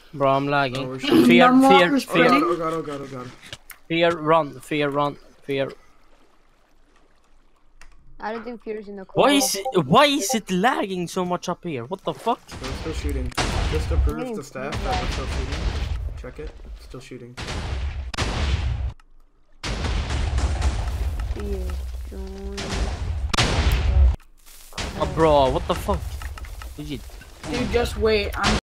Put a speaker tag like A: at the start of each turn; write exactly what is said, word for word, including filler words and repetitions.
A: Bro, I'm lagging.
B: Oh,
A: fear, fear,
B: oh
A: fear.
B: god, oh god, oh god, oh god.
A: Fear, run, fear, run, fear.
C: I don't think fear is in the car.
A: Why is it, why is it lagging so much up here? What the fuck?
B: They're still shooting. Just to prove to staff that we're still shooting. Check it. Still shooting.
C: Fear. Join.
A: Oh, bro, what the fuck? Is it?
D: Dude, just wait. I'm